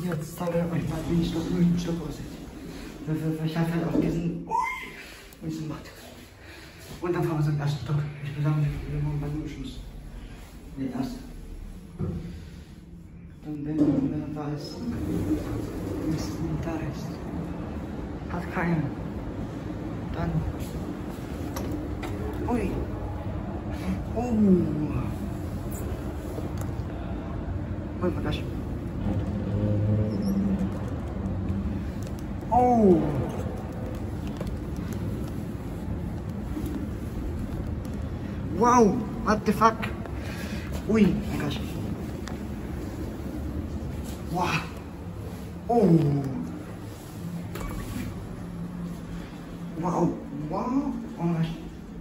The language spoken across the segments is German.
jetzt zeige ich euch mal, wie ich doch einen Stock aussieht. Ich habe halt auch diesen Macht. Und dann fahren wir zum ersten Stock. Ich würde sagen, wir machen beim Schluss. Den ersten. Dann, wenn er da ist, hat keinen. Dann. Ui. Oh. Oh mein Gott. Oh. Wow. What the fuck? Ui, mein Gott. Wow. Oh. Wow. Wow. Oh mein Gott.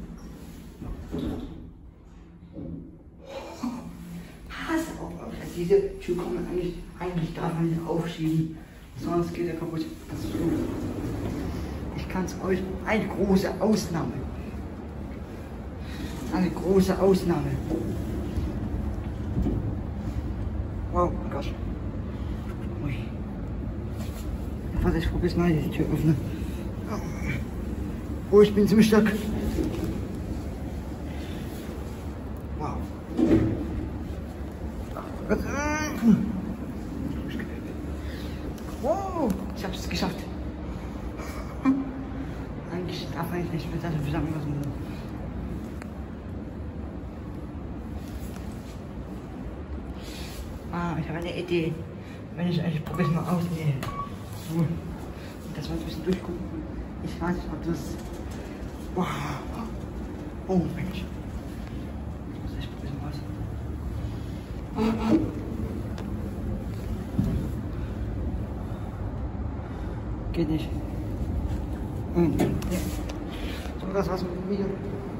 Diese Tür kann man eigentlich darf man nicht aufschieben, sonst geht er kaputt. Ich kann es euch, eine große Ausnahme. Eine große Ausnahme. Wow, mein Gott. Ui. Warte, ich probiere es mal, die Tür öffnen. Oh, ich bin ziemlich stark. Wow. Wow, ich habe es geschafft. Eigentlich darf man nicht mit der Versammlung lassen. Ich habe eine Idee. Wenn ich probiere es mal aus. Nee. So. Und das mal ein bisschen durchgucken. Ich weiß nicht, ob das. Wow. Oh Mensch. Ich probiere es mal aus. Geht nicht. Ja. So, das war's mit dem Video.